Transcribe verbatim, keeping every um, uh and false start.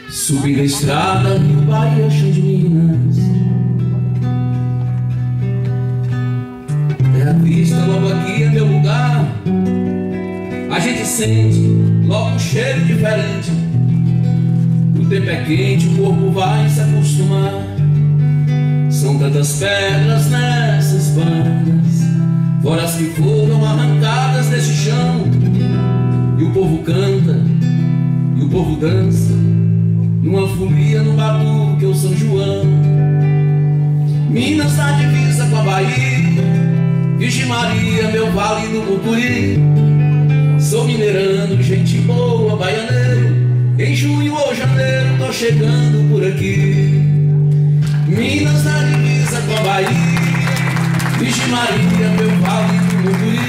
Subindo a estrada, Rio, Bahia, chão de Minas. É a vista, logo aqui é meu lugar. A gente sente logo um cheiro diferente. O tempo é quente, o corpo vai se acostumar. São tantas pedras nessas bandas, fora as que foram arrancadas desse chão. E o povo canta, e o povo dança, numa folia no batuque ou São João. Minas na divisa com a Bahia, Virgem Maria, meu vale do Mucuri. Sou mineirano, gente boa, baianeiro. Em junho ou janeiro tô chegando por aqui. Minas na divisa com a Bahia, Virgem Maria, meu vale do Mucuri.